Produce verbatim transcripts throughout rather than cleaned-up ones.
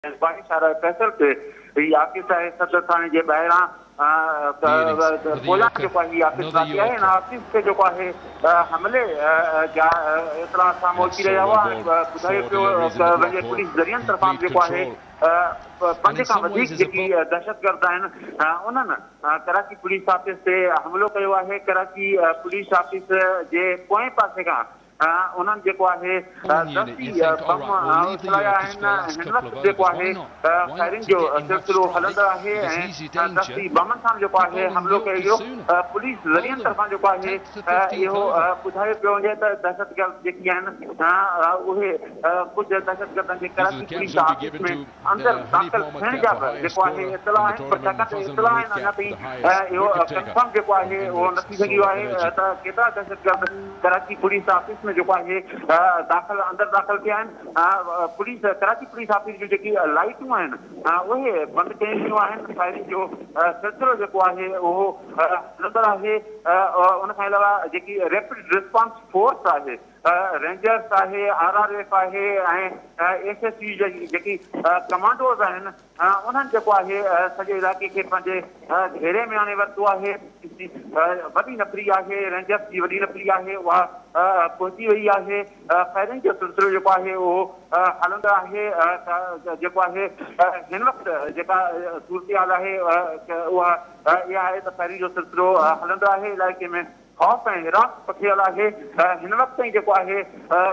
फैसल पे आकिस आहे सदर थाने जे ॿाहिरां पोलांड जेको आहे आकिस वाक़ी आहे हिन आकिस ते जेको आहे हमले जा एतिरा साम्हूं अची रहिया हुआ ॿुधाए पियो वञे पुलिस ज़रियनि तरफ़ां जेको आहे पंज खां वधीक जेकी दहशतगर्द आहिनि उन्हनि कराची पुलिस ऑफिस ते हमिलो कयो आहे। कराची पुलिस ऑफिस जे पोएं पासे खां उन्हनि जेको आहे दस्ती बम चलाया आहिनि। हिन वक़्तु जेको आहे फायरिंग जो सिलसिलो हलंदो आहे ऐं दस्ती बमनि सां जेको आहे हमिलो कयो वियो। पुलिस ज़रियनि तरफ़ां जेको आहे इहो ॿुधायो पियो वञे त दहशतगर्द जेकी आहिनि उहे कुझु दहशतगर्दनि जे कराची पुलिस ऑफिस में अंदरि दाख़िल थियण जा बि जेको आहे इतला आहिनि, पर छाकाणि त इतला आहिनि अञा ताईं इहो कंफर्म जेको आहे उहो न थी सघियो आहे त केतिरा दहशतगर्द कराची पुलिस ऑफिस में जेको आहे दाख़िल अंदरि दाख़िल थिया आहिनि। पुलिस कराची पुलिस ऑफिस जूं जेकी लाइटूं आहिनि उहे बंदि कयूं वियूं आहिनि। फायरिंग जो सिलसिलो जेको आहे उहो हलंदो आहे। उन खां अलावा जेकी रैपिड रिस्पॉन्स फोर्स आहे, रेंजर्स आहे, आर आर एफ आहे ऐं एस एस सी जेकी कमांडोज़ आहिनि उन्हनि जेको आहे सॼे इलाइक़े खे पंहिंजे घेरे में आणे वरितो आहे। वॾी नफ़री आहे, रेंजर्स जी वॾी नफ़री आहे, उहा पहुची वई आहे। फायरिंग जो सिलसिलो जेको आहे उहो हलंदो आहे। जेको आहे हिन वक़्तु जेका सूरत हाल आहे उहा इहा आहे त फायरिंग जो सिलसिलो हलंदो आहे। इलाइक़े में खौफ़ ऐं हिरास पखियल आहे। हिन वक़्त ताईं जेको आहे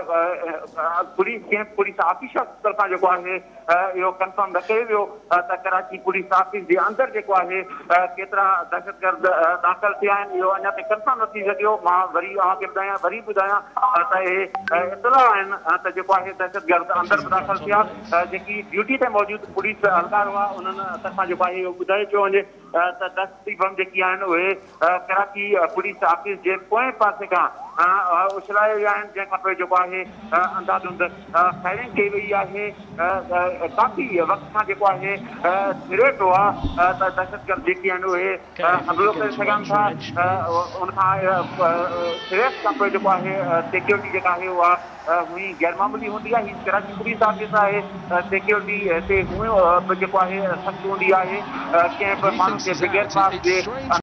पुलिस कंहिं पुलिस ऑफिसर तरफ़ां जेको आहे इहो कंफर्म न कयो वियो त कराची पुलिस ऑफिस जे अंदरि जेको आहे केतिरा दहशतगर्द दाख़िल थिया आहिनि, इहो अञा ताईं कंफर्म न थी सघियो। मां वरी तव्हांखे ॿुधायां वरी ॿुधायां त इहे इतला आहिनि त जेको आहे दहशतगर्द अंदरि बि दाख़िल थिया। जेकी ड्यूटी ते मौजूदु पुलिस हलकार हुआ उन्हनि तरफ़ां जेको आहे इहो ॿुधायो पियो वञे त दस्ती बम जेकी आहिनि उहे कराची पुलिस ऑफिस जे पोएं पासे खां उछलाए विया आहिनि, जंहिंखां पोइ जेको आहे अंधाधुंध फायरिंग कई वई आहे। काफ़ी वक़्त खां जेको आहे थिरे पियो आहे त दहशतगर्द जेके आहिनि उहे हमिलो करे सघनि था। उनखां थिरेस खां पोइ जेको आहे सिक्योरिटी जेका आहे उहा हुई गैरमामूली हूंदी आहे। हीअ कराची पुलिस ऑफिस आहे, सिक्योरिटी हिते हूअं जेको आहे सख़्तु हूंदी आहे। कंहिं बि माण्हू खे बग़ैर पास जे